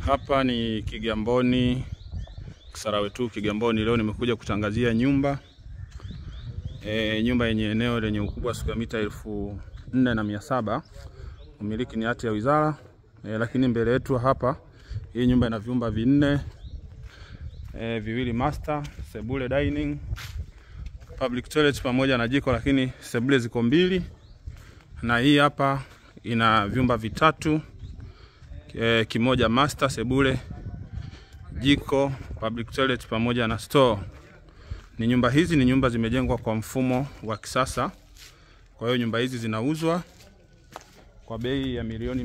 Hapa ni Kigamboni, Kisarawe tu Kigamboni. Leo nimekuja kutangazia nyumba. Nyumba yenye eneo lenye ukubwa wa square mita 4700. Umiliki ni hati ya Wizara. Lakini mbele yetu hapa hii nyumba ina vyumba vinne. Viwili master, sebule dining, public toilet pamoja na jiko, lakini sebule ziko mbili. Na hii hapa ina vyumba vitatu. Kimoja master, sebule, jiko, public toilet pamoja na store. Hizi ni nyumba zimejengwa kwa mfumo wa kisasa. Kwa hiyo nyumba hizi zinauzwa kwa bei ya milioni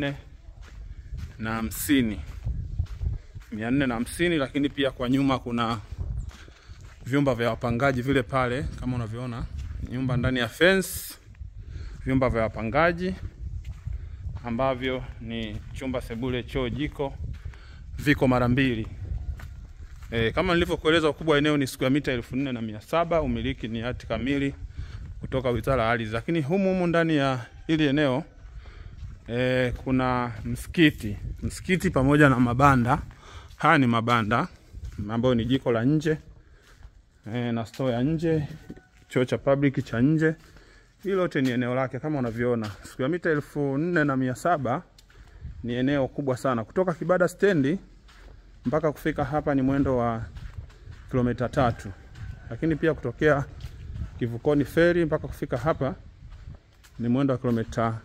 450, lakini pia kwa nyuma kuna vyumba vya wapangaji vile pale kama unavyoona, nyumba ndani ya fence, vyumba vya wapangaji ambavyo ni chumba, sebule, choo, jiko, viko mara mbili. Kama nilivyokueleza, ukubwa wa eneo ni square mita 4700. Umiliki ni hati kamili kutoka Wizara ya Ardhi. Lakini humu ndani ya hili eneo kuna msikiti pamoja na mabanda. Haya ni mabanda ambayo ni jiko la nje na store ya nje, choo cha public cha nje. Hilo lote ni eneo lake kama unavyoona. Square mita 4700 ni eneo kubwa sana. Kutoka Kibada stendi mpaka kufika hapa ni mwendo wa kilomita 3. Lakini pia kutokea Kivukoni feri mpaka kufika hapa ni mwendo wa kilomita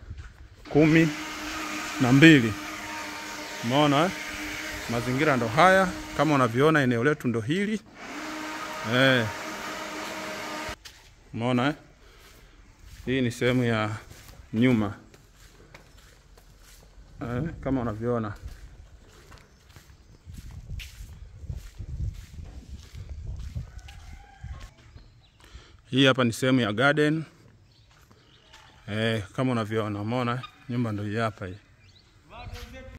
12. Umeona? Mazingira ndo haya kama unavyoona, eneo letu ndo hili. Umeona? Hii ni sehemu ya nyuma. Kama unavyoona. Hii hapa ni sehemu ya garden. Kama unavyoona, umeona nyumba ndio hii hapa hii.